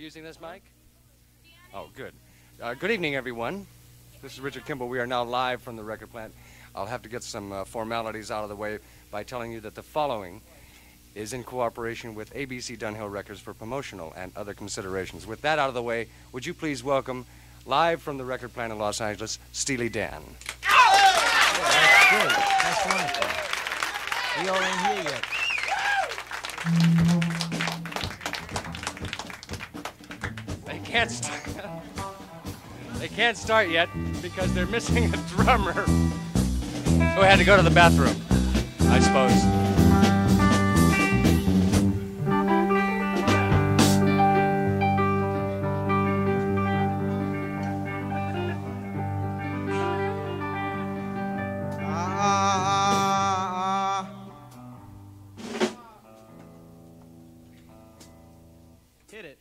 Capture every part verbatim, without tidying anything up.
using this mic? Oh, good. Uh, good evening, everyone. This is Richard Kimball. We are now live from the record plant. I'll have to get some uh, formalities out of the way by telling you that the following is in cooperation with A B C Dunhill Records for promotional and other considerations. With that out of the way, would you please welcome, live from the record plant in Los Angeles, Steely Dan. Oh, that's good. That's wonderful. We all ain't here yet. They can't start. They can't start yet because they're missing a drummer who had to go to the bathroom, I suppose. Hit it.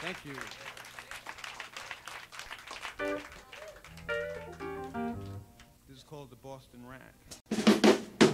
Thank you. This is called the Boston Rat.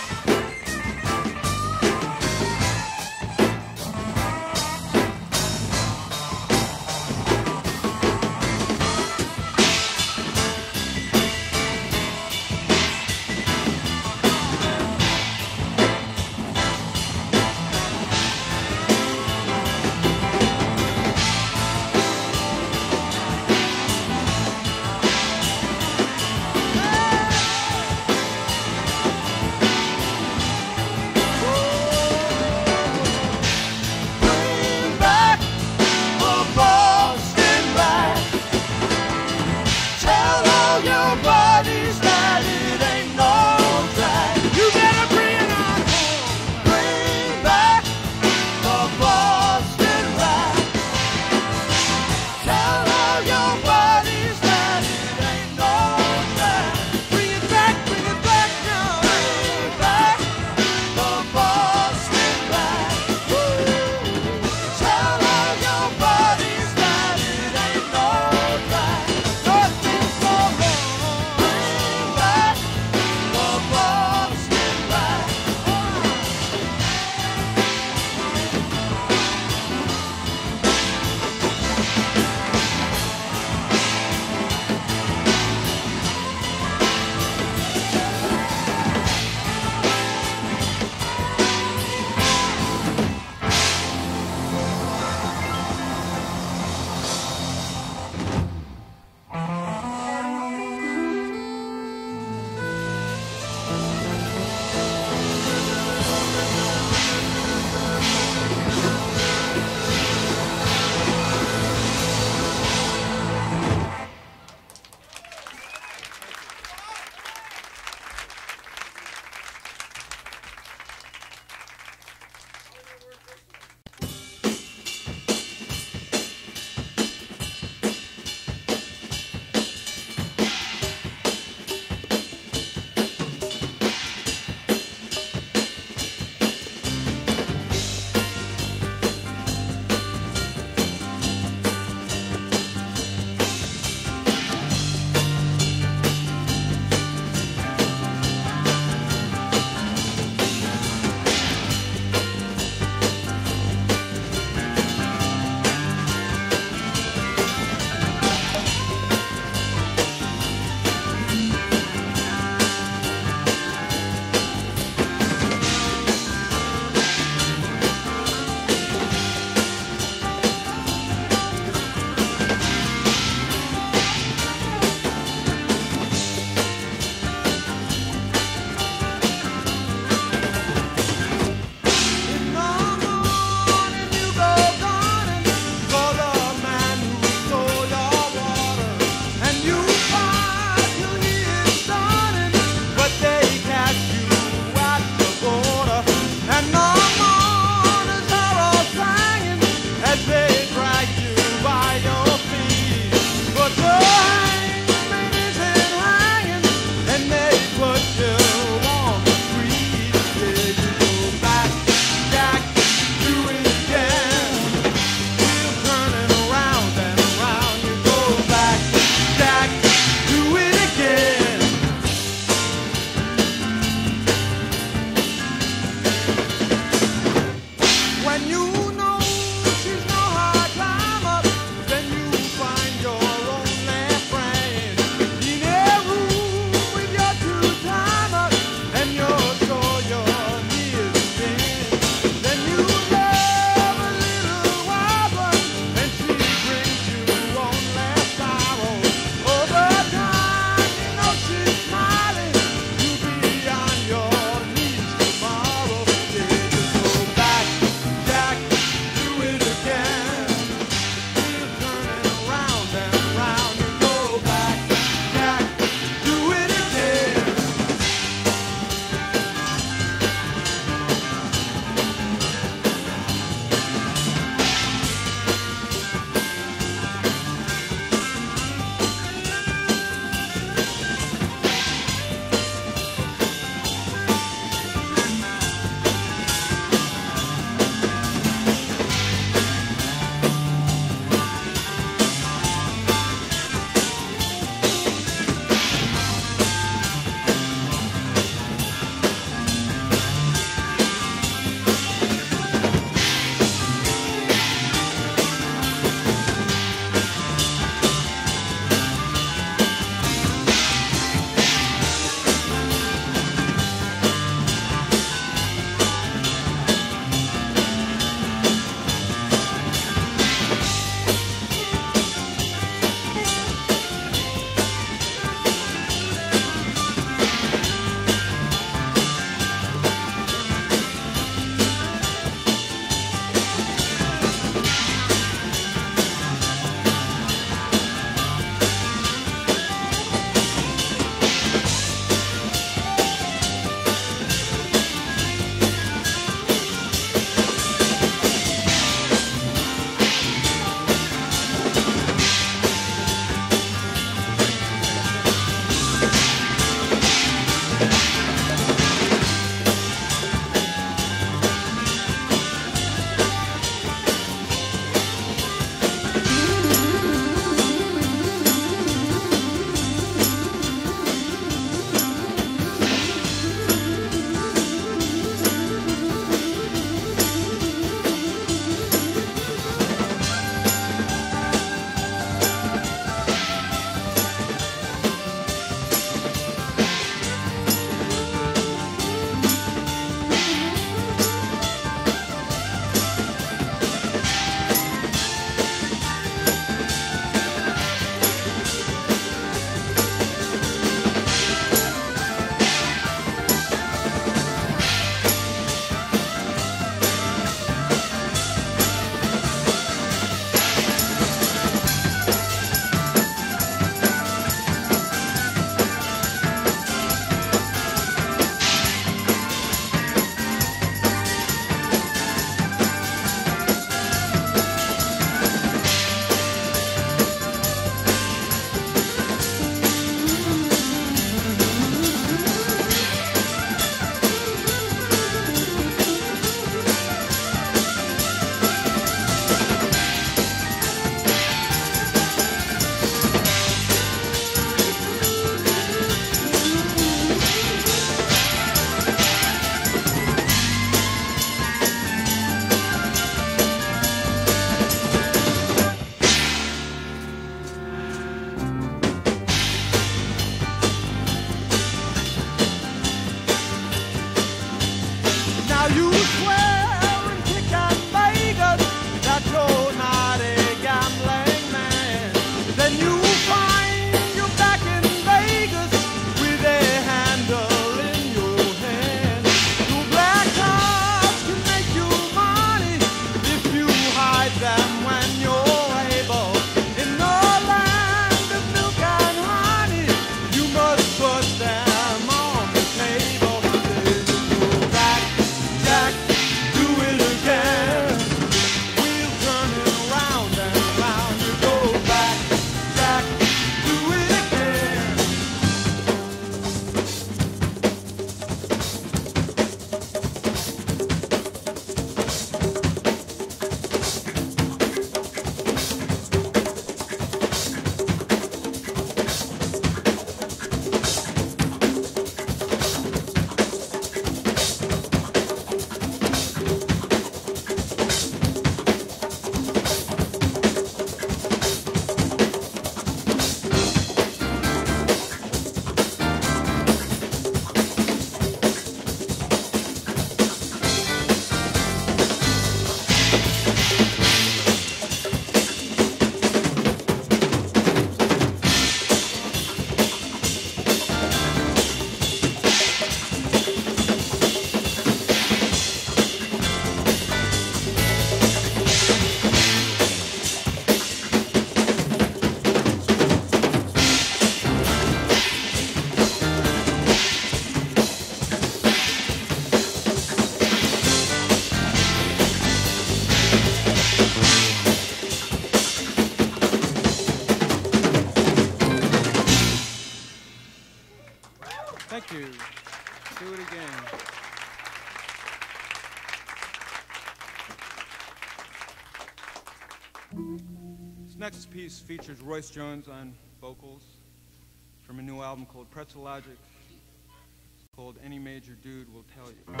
This next piece features Royce Jones on vocals from a new album called Pretzel Logic. It's called Any Major Dude Will Tell You.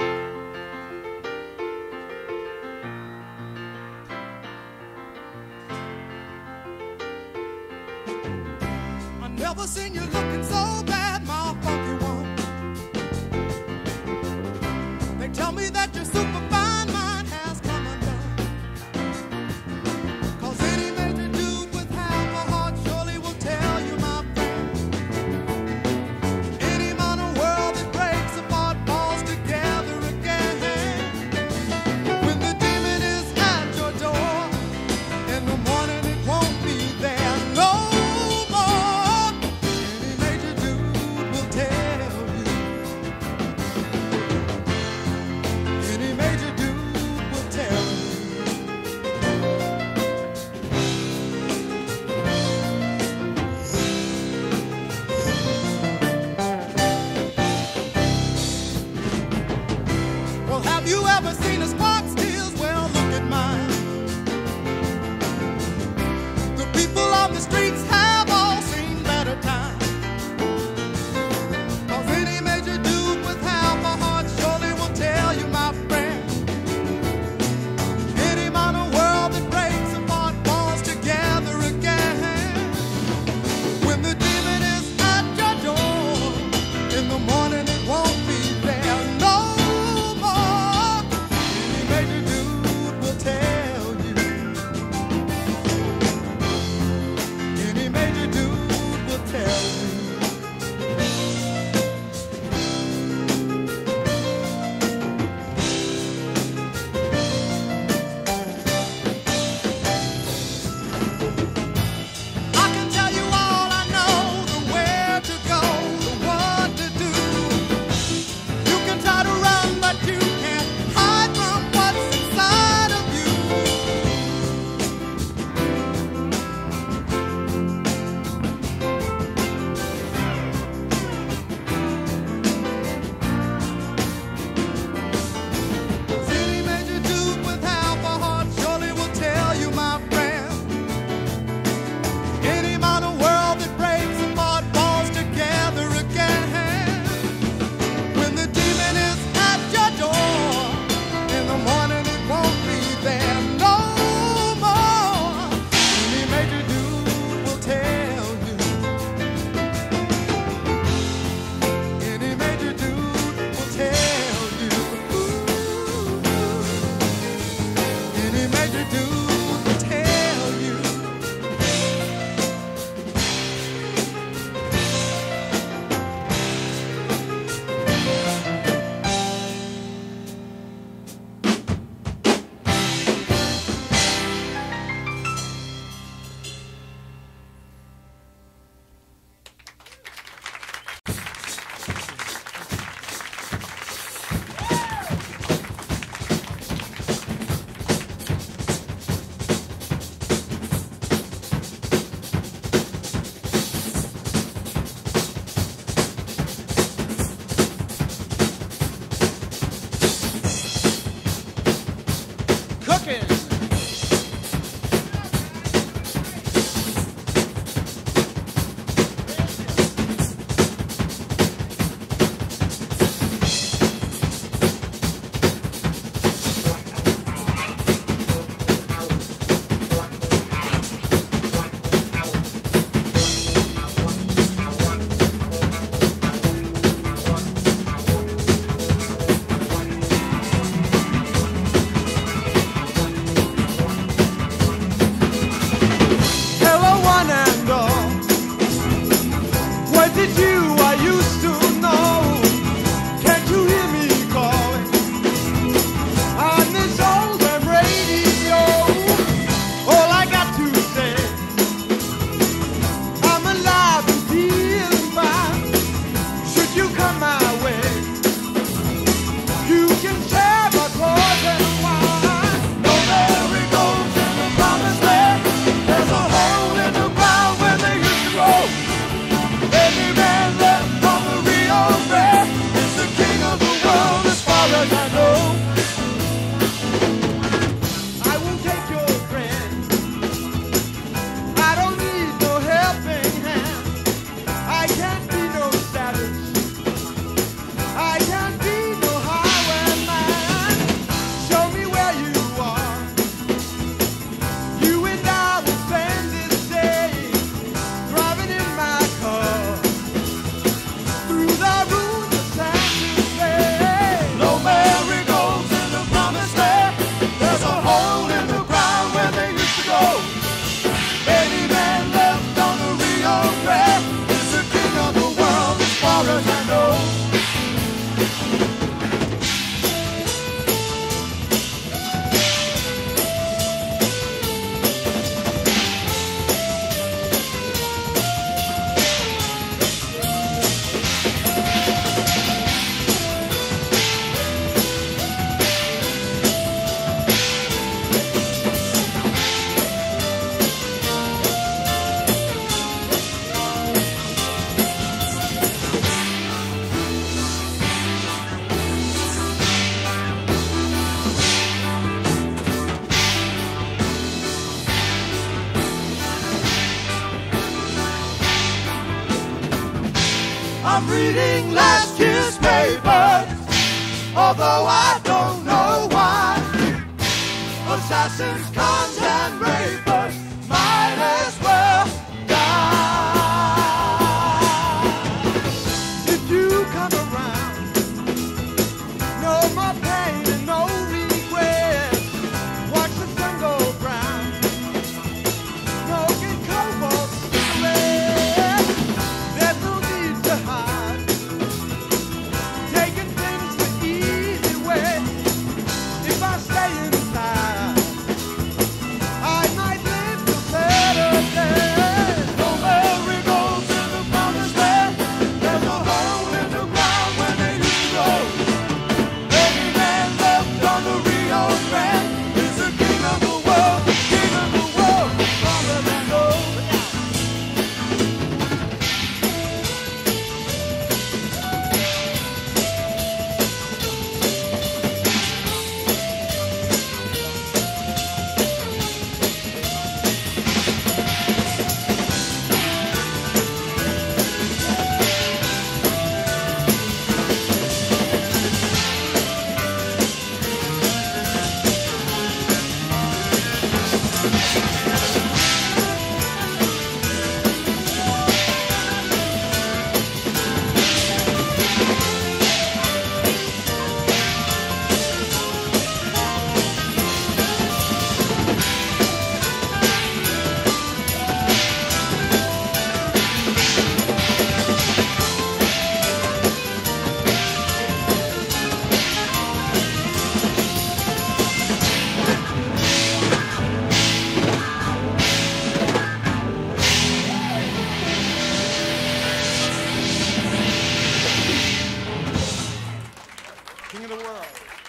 I never seen you looking so bad, my funky one. They tell me that your super fine mind has come undone. 'Cause any major dude with half a heart surely will tell you, my friend. Any minor world that breaks apart falls together again. When the demon is at your door, in the morning it won't be there no more. Any major dude I'm reading last year's papers, although I don't know why. Assassins, cons, and rapers might as well die. If you come around, no more pain and no regret. Watch the sun go brown, smoking cobalt cigarettes. There's no need to hide, taking things the easy way. If I stay inside, I might live to better days. No merry-go-round to the promised land. There's a hole in the ground where they used to go. Every man left on the Rio Grande is the king of the world, king of the world, stronger than gold. King of the world.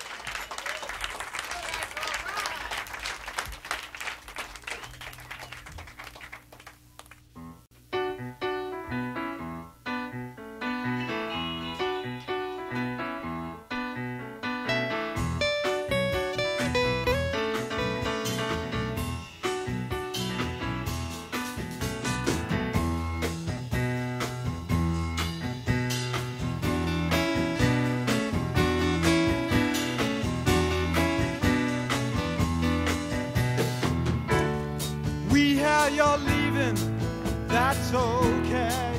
We hear you're leaving, that's okay.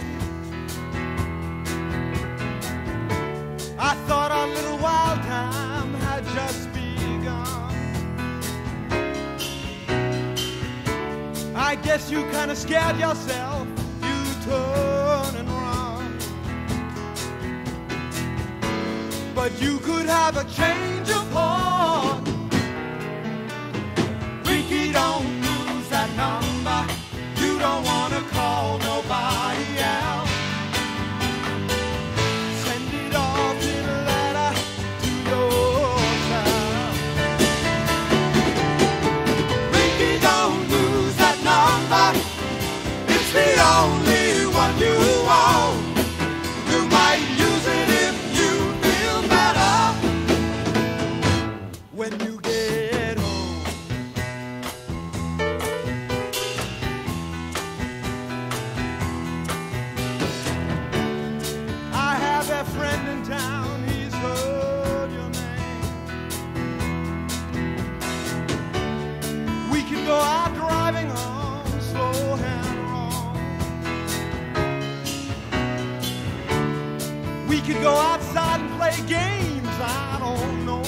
I thought our little wild time had just begun. I guess you kinda scared yourself, you turn and run. But you could have a change of heart. Ricky, don't lose that number. You don't wanna call nobody else. Send it off in a letter to yourself. Ricky, don't lose that number. It's the only one you own. You might use it if you feel better when you get home. I have a friend in town, he's heard your name. We could go out driving home, slow and wrong. We could go outside and play games, I don't know.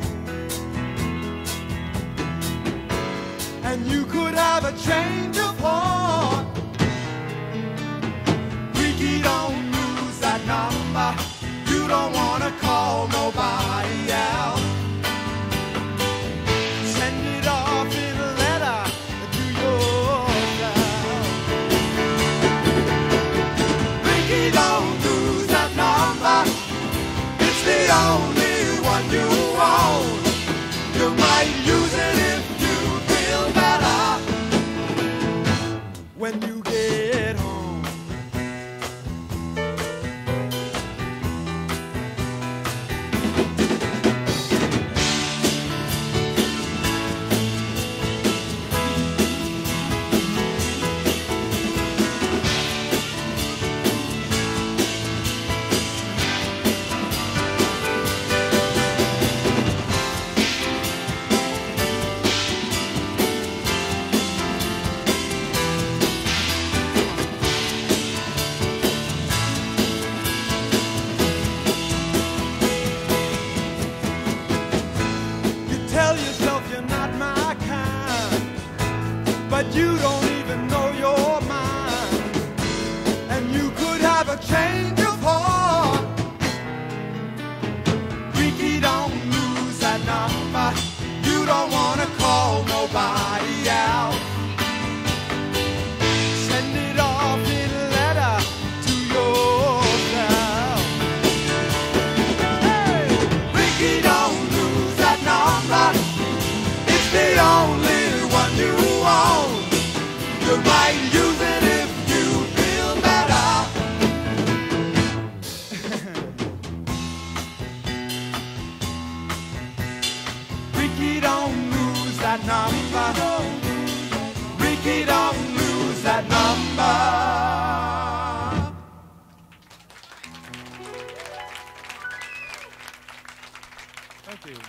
And you could have a change of heart. Ricky, don't lose that number. You don't wanna call nobody else. Send it off in a letter to yourself. Ricky, don't lose that number. It's the only one you own. You might use it if you feel better when you don't even know your mind, and you could have a change of heart. Ricky, don't lose that number. You don't wanna call nobody out. Send it off in a letter to yourself. Hey, Ricky, don't lose that number. It's the only one you own. You might use it if you feel better. Ricky, don't lose that number. Ricky, don't lose that number. Thank you.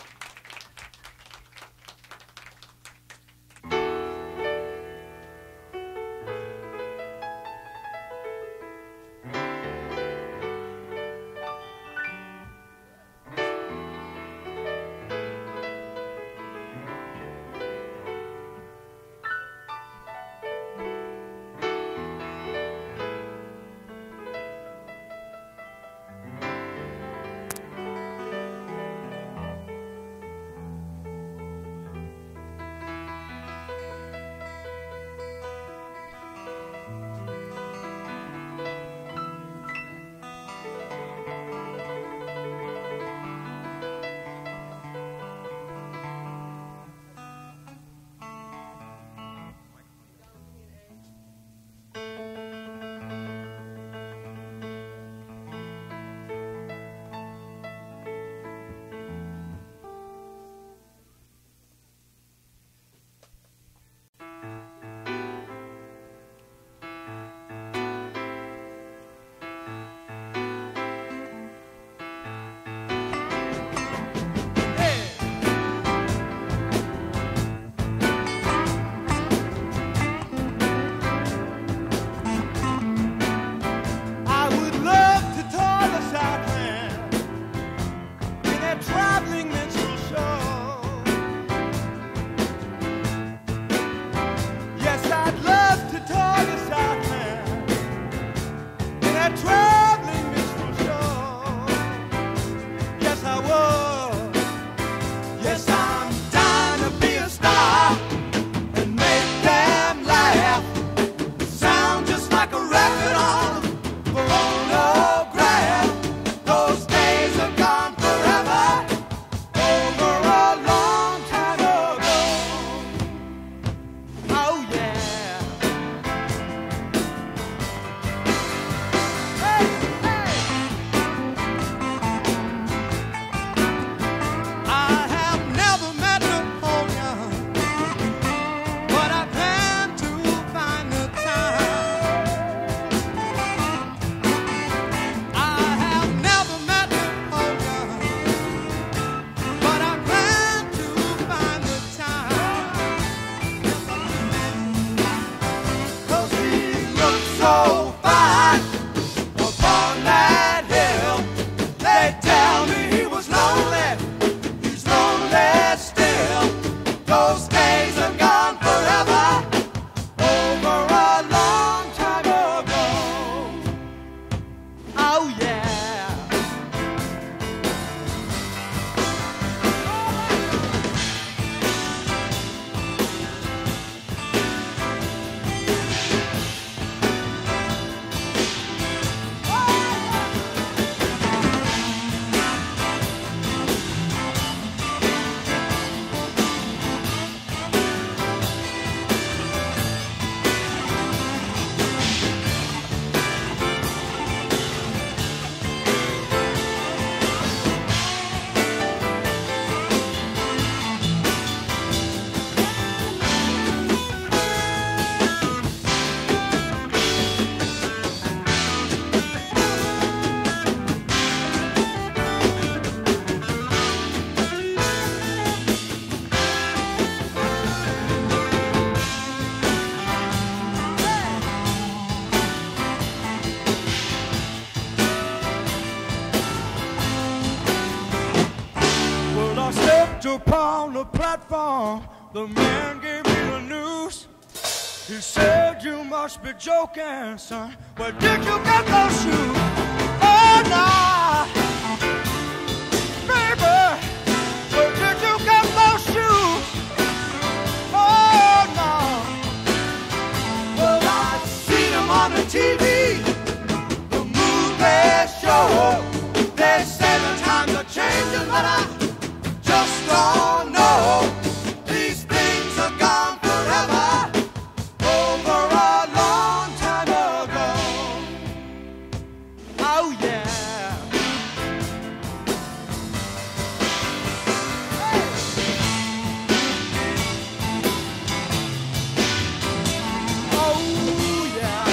I would love to tour the Southland in a traveling minstrel show. Yes, I'd love to tour the Southland in a traveling minstrel show. Yes, I would. Yes, I'm dying to be a star and make them laugh. Sound just like a record on phonograph. Those days are gone forever, over a long time ago. Oh yeah. Hey, hey. I have never met Napoleon, but I plan to find the time. I have never met Napoleon, but I plan to find the time. 'Cause he looks so fine upon that hill. They tell me he was lonely, he's lonely still. Those days are gone forever, over a long time ago. Oh yeah. Well, I stepped upon the platform. The man gave me the news. He said, you must be joking, son. Where did you get those shoes? Oh, nah. Baby, where did you get those shoes? Oh, no. Well, I've seen them on the T V, the movie show. They say the times are changing, but I just don't know. These things are gone forever, over a long time ago. Oh yeah. Hey. Oh yeah.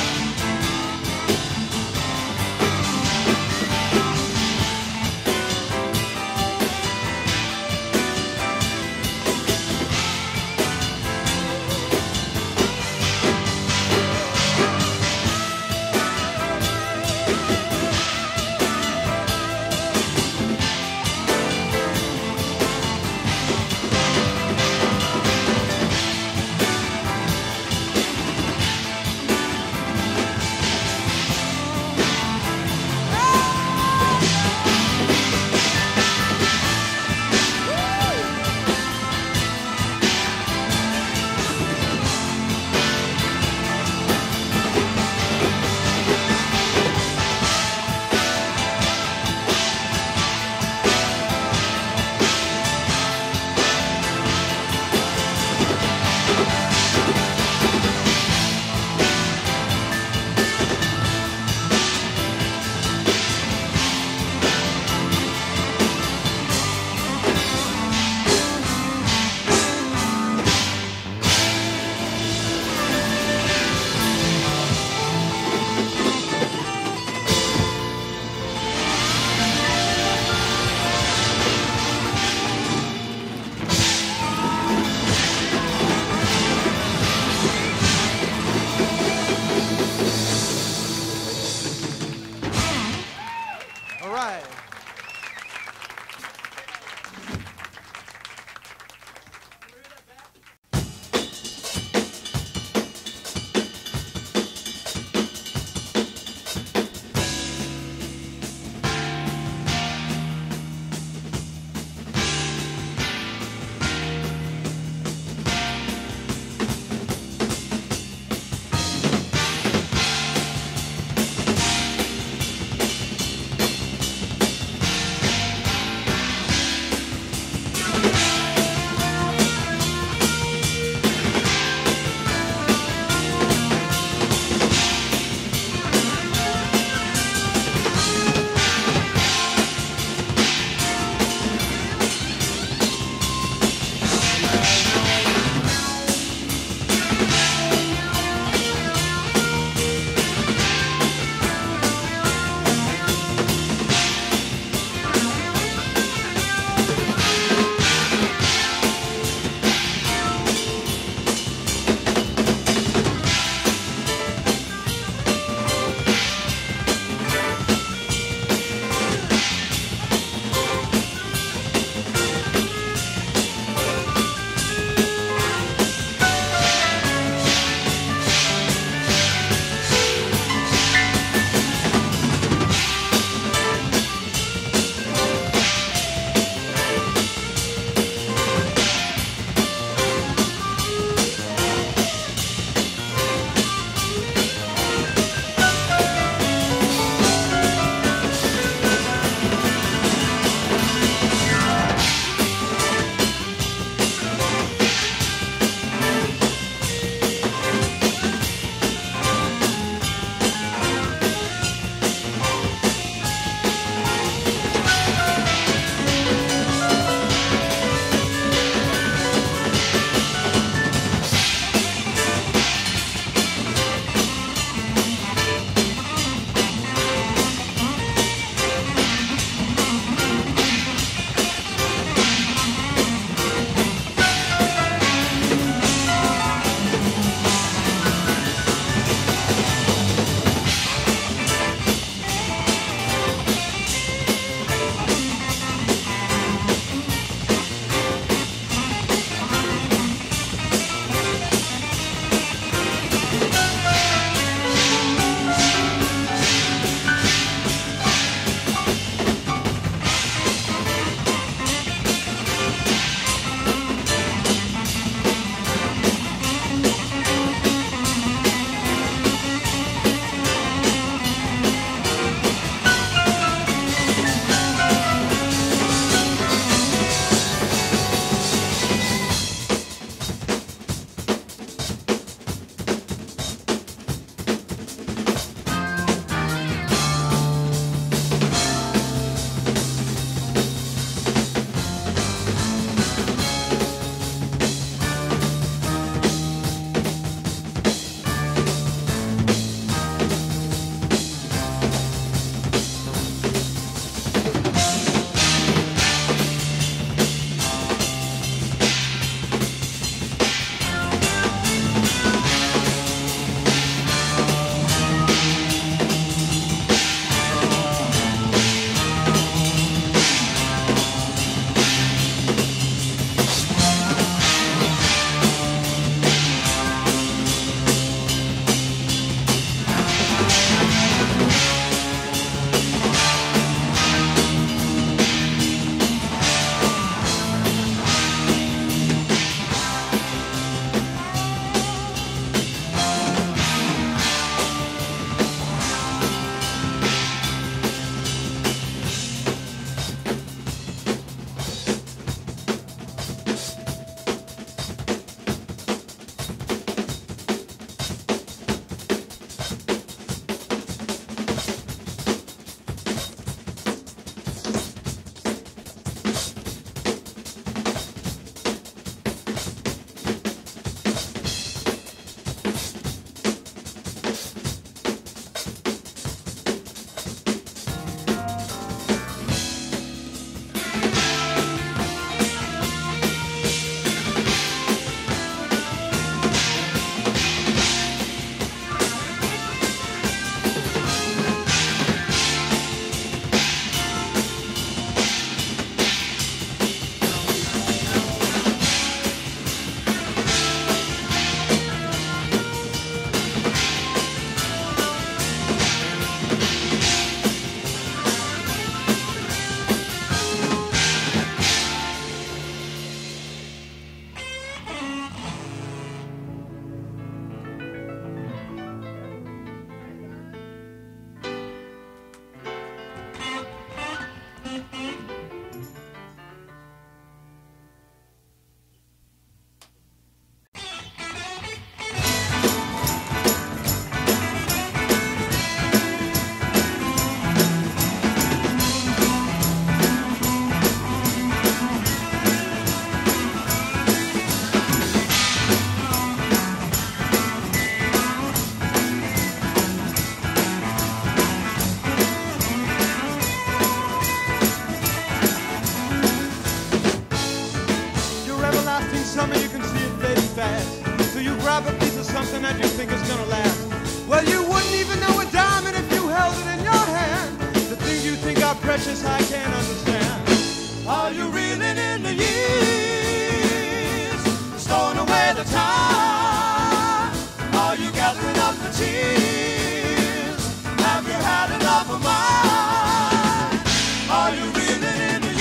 grab a piece of something that you think is gonna last. Well, you wouldn't even know a diamond if you held it in your hand. The things you think are precious, I can't understand. Are you reeling in the years, storing away the time? Are you gathering up the tears? Have you had enough of mine? Are you reeling in the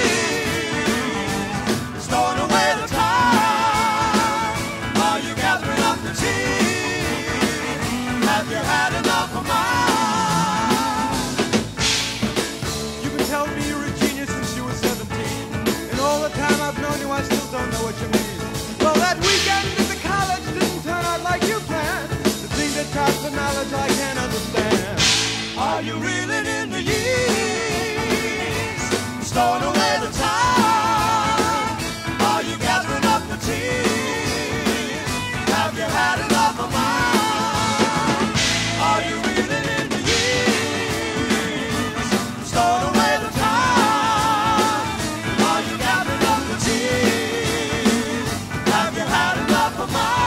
years, storing away the time? Are you gathering up the tears? Have you had enough of mine? You've been telling me you're a genius since you were seventeen, and all the time I've known you I still don't know what you mean. Well, that weekend at the college didn't turn out like you planned. The thing that counts for knowledge I can't understand. Are you reeling in the years, storing away the time? Are you gathering up the tears? Have you had enough of mine? Are you reeling in the years, storing away the time? Are you gathering up the tears? Have you had enough of mine?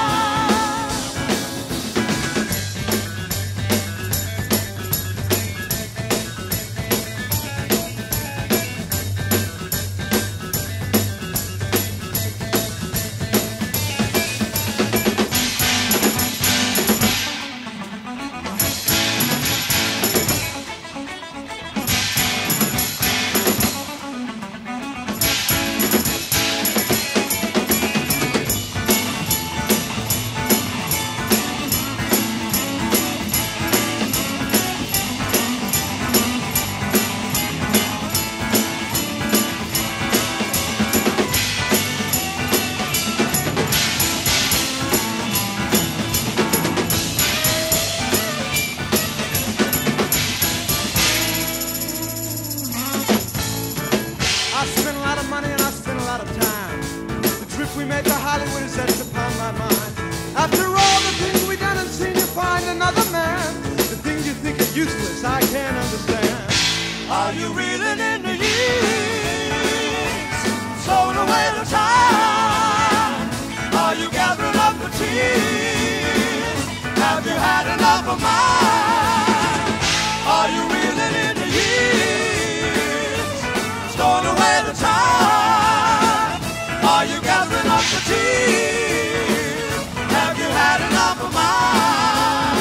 I spent a lot of money and I spent a lot of time. The trip we made to Hollywood is etched upon my mind. After all the things we done and seen, you find another man. The things you think are useless, I can't understand. Are you reeling in the years, throwing away the time? Are you gathering up the tears? Have you had enough of mine? Are you reeling in the years, storing away the time? Are you gathering up the tears? Have you had enough of mine?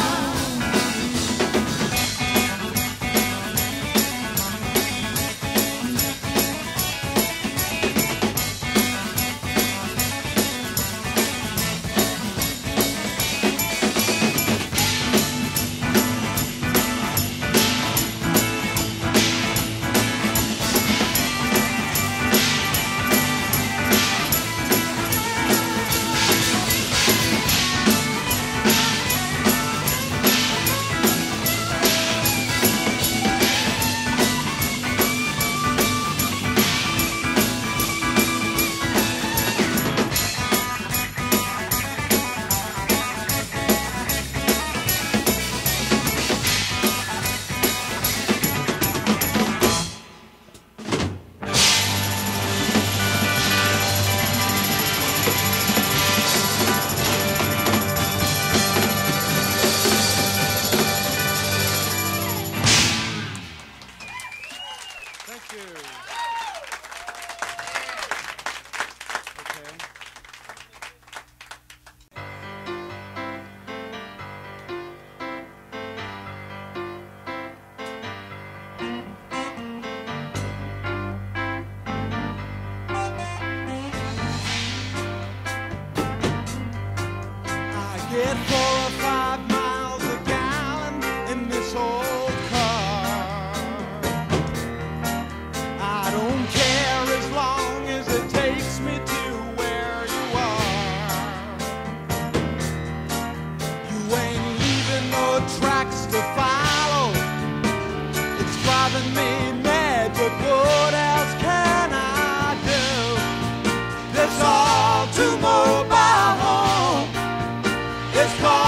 Thank you. Okay. I get four or five miles a gallon in this old car. I don't care as long as it takes me to where you are. You ain't leaving no tracks to follow. It's driving me mad, but what else can I do? This all too mobile home is called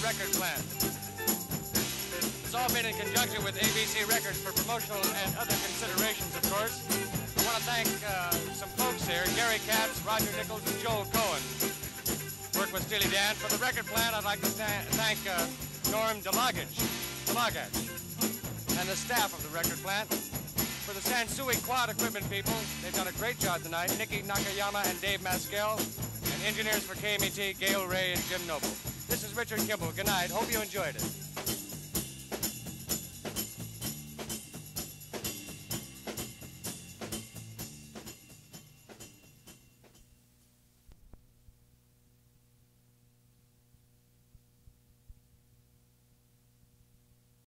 Record Plant. It's all been in conjunction with A B C Records for promotional and other considerations, of course. I want to thank uh, some folks here, Gary Katz, Roger Nichols, and Joel Cohen. Work with Steely Dan. For the Record Plant, I'd like to thank uh, Norm Delagage, Delagage, and the staff of the Record Plant. For the Sansui Quad Equipment people, they've done a great job tonight. Nikki Nakayama and Dave Maskell, and engineers for K M E T, Gail Ray and Jim Noble. This is Richard Kimball. Good night. Hope you enjoyed it.